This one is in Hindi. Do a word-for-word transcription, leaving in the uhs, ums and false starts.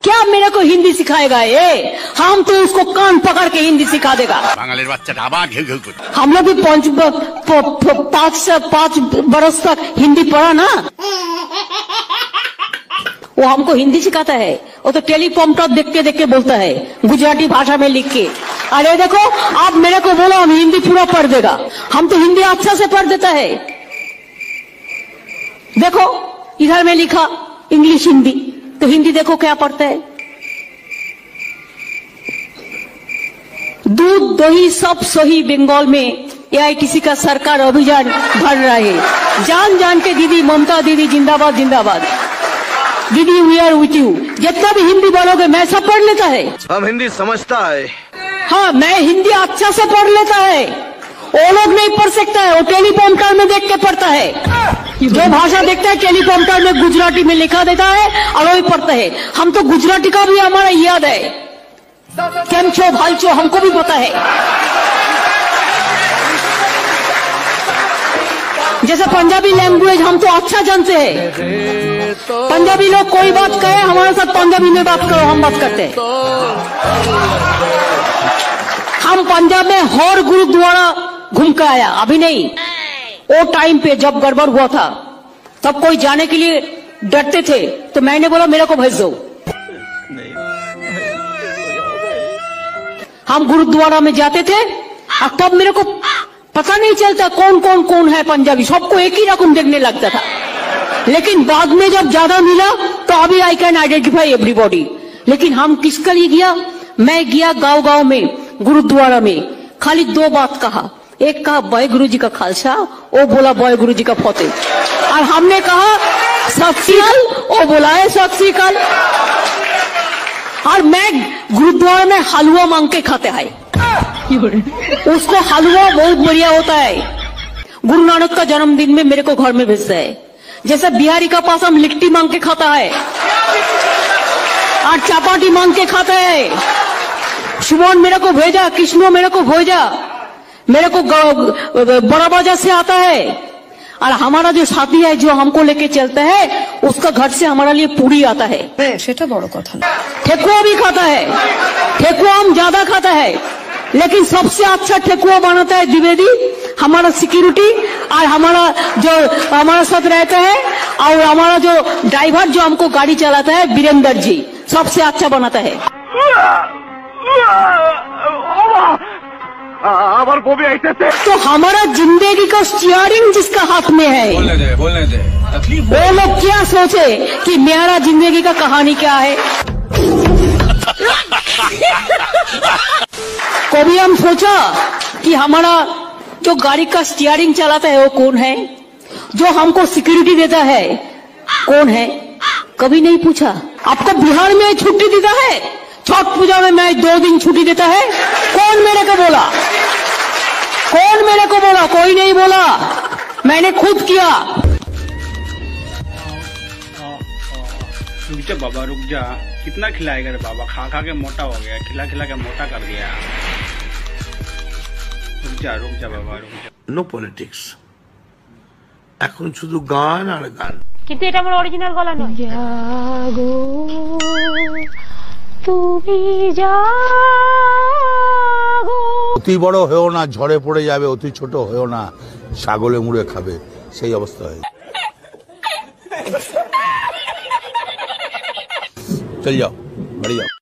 क्या मेरे को हिंदी सिखाएगा ये? हम तो उसको कान पकड़ के हिंदी सिखा देगा। बांग्लादेश बच्चा ढाबा घिउ घिउ कुछ। हम लोग भी पांच पांच से पांच बरस तक हिंदी पढ़ा ना, वो हमको हिंदी सिखाता है। वो तो टेलीप्रॉम्प्टर देख के देख के बोलता है, गुजराती भाषा में लिख के। अरे देखो, आप मेरे को बोलो हम हिंदी पूरा पढ़ देगा, हम तो हिंदी अच्छा से पढ़ देता है। देखो इधर में लिखा इंग्लिश हिंदी, तो हिंदी देखो क्या पढ़ता है। दूध दही सब सही बंगाल में एआईटीसी का सरकार अभियान भर रहा है। जान जान के दीदी ममता दीदी जिंदाबाद जिंदाबाद। दीदी वी आर विथ यू। जितना भी हिंदी बोलोगे मैं सब पढ़ लेता है। हम हिंदी समझता है। हाँ, मैं हिंदी अच्छा से पढ़ लेता है। वो लोग नहीं पढ़ सकता है, वो टेलीप्रॉम्प्टर में देख के पढ़ता है। जो भाषा देखता है टेलीप्रॉम्प्टर में गुजराती में लिखा देता है और वही पढ़ता है। हम तो गुजराती का भी हमारा याद है, केम छो भाल छो हमको भी पता है। जैसे पंजाबी लैंग्वेज हम तो अच्छा जानते हैं। पंजाबी लोग कोई बात कहे हमारे साथ पंजाबी में बात करो, हम बात करते हैं। हम पंजाब में हर गुरुद्वारा घूम कर आया, अभी नहीं, वो टाइम पे जब गड़बड़ हुआ था तब कोई जाने के लिए डरते थे, तो मैंने बोला मेरे को भेज दो। हम गुरुद्वारा में जाते थे और तब मेरे को पता नहीं चलता कौन कौन कौन है पंजाबी, सबको एक ही रकम देखने लगता था। लेकिन बाद में जब ज्यादा मिला तो अभी आई कैन आइडेंटिफाई एवरीबॉडी। लेकिन हम किसके लिए गया? मैं गया गांव गांव में, गुरुद्वारा में, खाली दो बात कहा। एक कहा बॉय गुरु जी का खालसा, वो बोला बॉय गुरु जी का फतेह। और हमने कहा सत श्री अकाल, वो बोला है सत श्री अकाल। और मैं गुरुद्वारा में हलवा मांग के खाते हैं। उसको हलवा बहुत बढ़िया होता है। गुरु नानक का जन्मदिन में मेरे को घर में भेजता है। जैसे बिहारी का पास हम लिट्टी मांग के खाता है और चपाटी मांग के खाता है। सुमन मेरे को भेजा, कृष्णो मेरे को भेजा, मेरे को बड़ा बाजार से आता है। और हमारा जो साथी है जो हमको लेके चलता है, उसका घर से हमारा लिए पूरी आता है। सेटा बड़ कथा। ठेकुआ भी खाता है, ठेकुआ हम ज्यादा खाता है, लेकिन सबसे अच्छा ठेकुआ बनाता है द्विवेदी, हमारा सिक्योरिटी। और हमारा जो हमारा साथ रहता है और हमारा जो ड्राइवर जो हमको गाड़ी चलाता है वीरेंद्र जी, सबसे अच्छा बनाता है। आवर वो भी ऐसे थे। तो हमारा जिंदगी का स्टीयरिंग जिसका हाथ में है, बोलने दे, बोलने दे। वो लोग क्या सोचे कि मेरा जिंदगी का कहानी क्या है। कभी हम सोचा कि हमारा जो गाड़ी का स्टीयरिंग चलाता है वो कौन है, जो हमको सिक्योरिटी देता है कौन है? कभी नहीं पूछा। आपको बिहार में छुट्टी देता है, छठ पूजा में मैं दो दिन छुट्टी देता है, कौन मेरे को बोला? कौन मेरे को बोला? कोई नहीं बोला, मैंने खुद किया। रुक जा बाबा, रुक जा। कितना खिलाएगा रे बाबा? खा खा के मोटा हो गया, खिला खिला के मोटा कर दिया। रुक जा, रुक जा बाबा, रुक जा। नो पॉलिटिक्स, এখন শুধু গান আর গান। কিন্তু এটা আমার অরিজিনাল গলা নয়। জাগো তুমি জাগো। অতি বড় হয়েও না, ঝড়ে পড়ে যাবে, অতি ছোট হয়েও না, ছাগলে মুড়ে খাবে, সেই অবস্থা হয়। চল যাও, বাড়ি যাও।